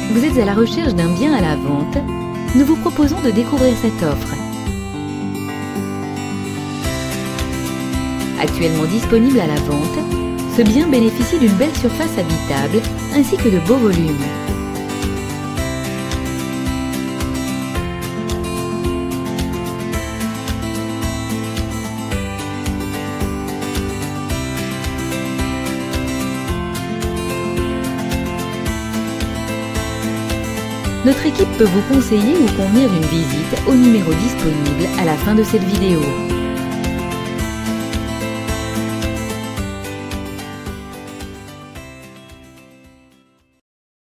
Vous êtes à la recherche d'un bien à la vente? Nous vous proposons de découvrir cette offre. Actuellement disponible à la vente, ce bien bénéficie d'une belle surface habitable ainsi que de beaux volumes. Notre équipe peut vous conseiller ou convenir d'une visite au numéro disponible à la fin de cette vidéo.